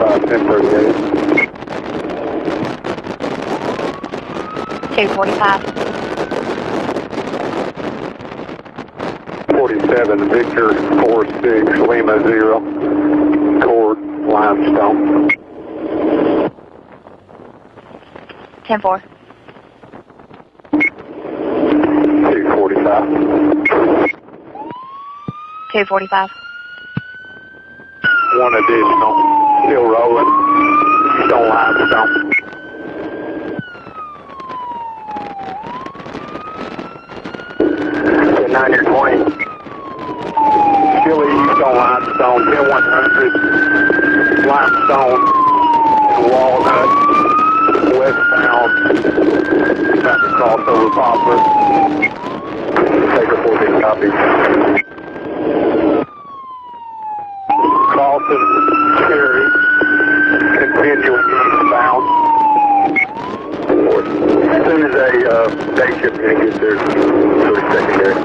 1038. 245. 47, Victor 46, Lima 0, Cord, Limestone. 10-4. 245. 245. One additional, still rolling, east on Limestone. 10-9-20. Still east on Limestone, 10-100, Limestone, and Walnut, westbound, about to cross over Poplar. Take a 14 copy. Crossing Cherry, continuing eastbound. As soon as a day ship unit gets there, so it's secondary.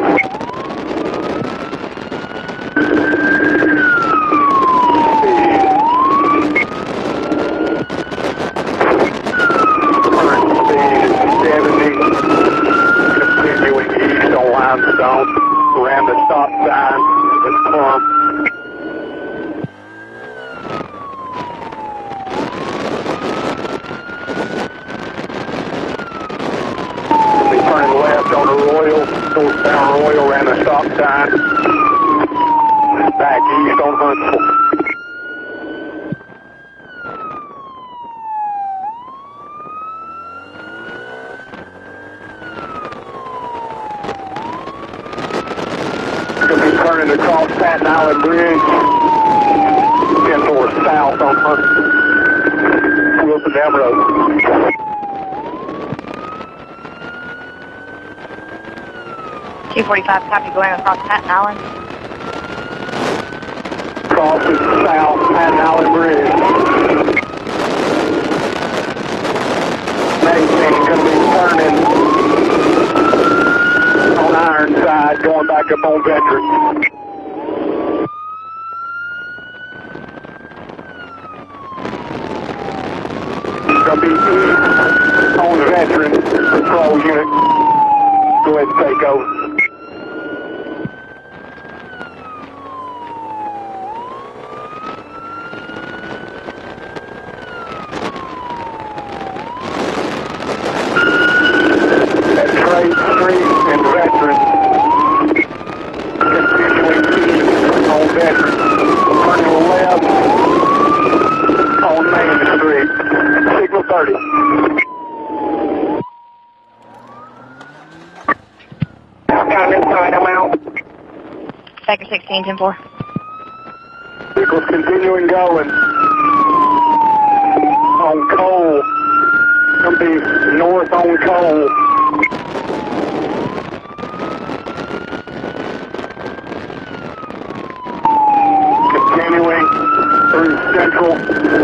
Limestone, around the stop sign, this clump. We'll be turning left on the Royal, northbound Royal, around the stop sign. Back east on Huntsville. Turning across Staten Island Bridge, 10-4 south on Wilson Dam Road. $245, copy, going across Staten Island. Crossing south Staten Island Bridge. Maintain going to be turning on Ironside, going back up on Veterans. Going to be east on Veterans, patrol unit. Go ahead and take over. At Trade Street and Veterans. Continuing east on Veterans. Turning left on Main Street. Signal 30. I'm inside, I'm out. Sector 16, 10-4. Vehicles continuing going. On Cole. Going to be north on Cole. Continuing through Central.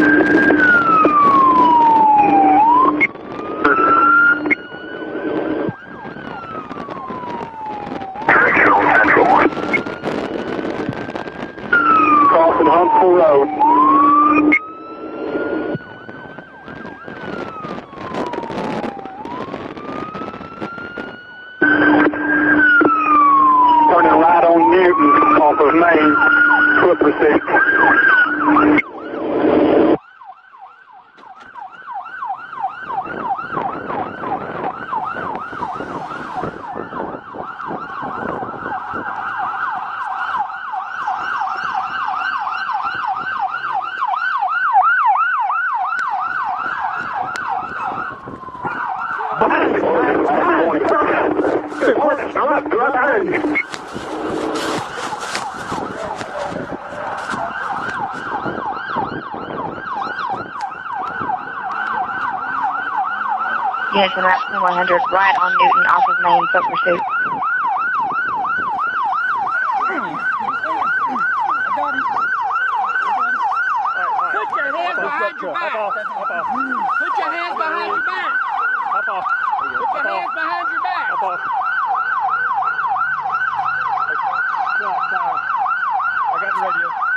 Crossing Huntsville Road. Turning right on Newton off of Main, foot receipt. Units in route 100, right on Newton, off of Main, foot pursuit. Put your hands behind your back. Put your hands behind your back. Put your hands behind your back. I got the radio.